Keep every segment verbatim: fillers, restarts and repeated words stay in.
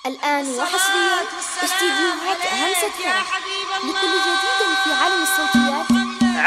الآن وحصريا استديوهات همسة فرح لكل جديد في عالم الصوتيات.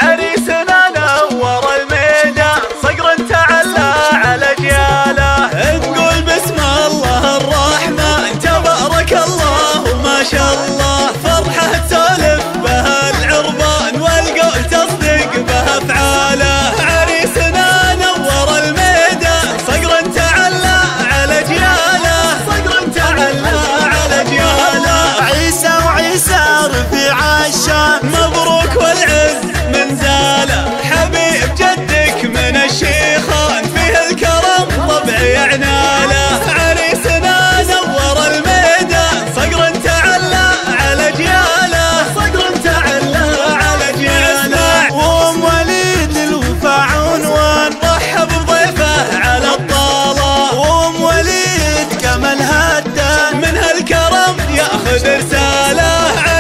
عريسنا نور الميدان صقر تعلى على جياله، نقول بسم الله الرحمن تبارك الله ما شاء الله، فرحة تولف بها العربان والقول تصدق بها افعاله. عريسنا نور الميدان صقر تعلى على جياله، صقر تعلى على جياله. عيسى وعيسى رفيع الشان مبروك والعز من زاله، حبيب جدك من الشيخان فيه الكرم طبعي عناله. عريسنا نور الميدان صقر تعلى على جياله، صقر تعلى على جياله. وام وليد الوفا عنوان رحب بضيفه على الطاله، وام وليد كمال هدان من هالكرم ياخذ رساله.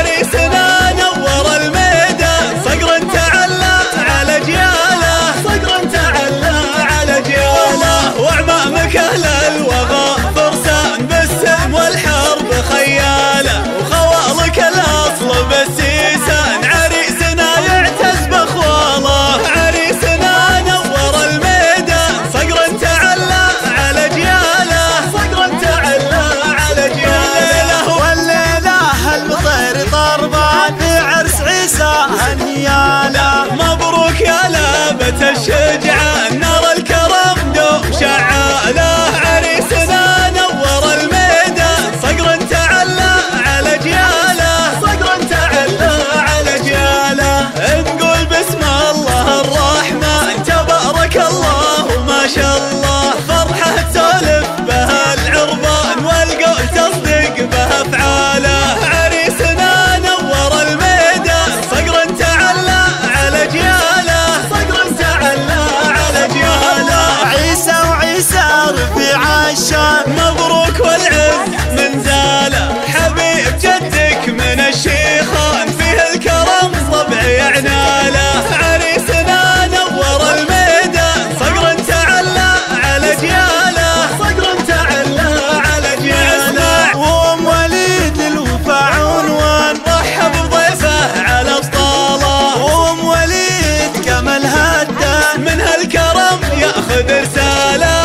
عريسنا نور الميدان صقر تعلى على جياله، صقر تعلى على جياله. واعمامك اهل الوغى فرسان بالسلم والحرب خياله، وخوالك الاصل بالسيسان عريسنا يعتز باخواله. عريسنا نور الميدان صقر تعلى على جياله، صقر تعلى على جياله. والليلة المطير طربان في عرس عيسى هنياله. مبروك يا لابة الشجعان نار الكرم دوم شعاله. عريسنا نور الميدان صقر تعلى على جياله، صقر تعلى على جياله. نقول بسم الله الرحمن تبارك الله ما شاء الله، فرحة تولف بها العربان والقول تصدق بها افعاله. عريسنا نور الميدان صقر تعلى على جياله، صقر تعلى على جياله. عيسى وعيسى رفيع الشان مبروك والعز من زاله، حبيب جدك من الشيخان فيه الكرم طبعي عناله. عريسنا نور الميدان صقر تعلى على جياله، صقر تعلى على جياله. وام وليد الوفا عنوان رحب بضيفه على الطاله، وام وليد كمال هدان من هالكرم ياخذ رساله.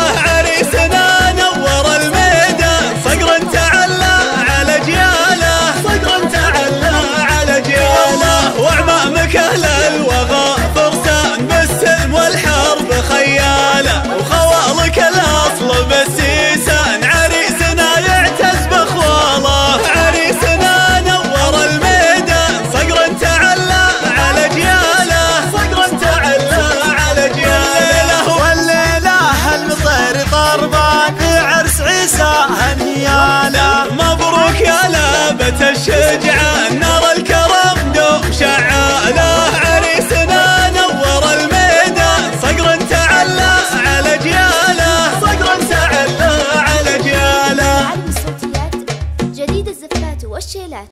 عريسنا نور الميدان صقر تعلى على جياله، صقر تعلى على جياله. واعمامك اهل الوغى فرسان بالسلم والحرب خياله، وخوالك الاصل بالسيسان عريسنا يعتز باخواله. عريسنا نور الميدان صقر تعلى على جياله، صقر تعلى على جياله. والليلة المطير طربان في عرس عيسى هنياله. مبروك يا لابة الشجعان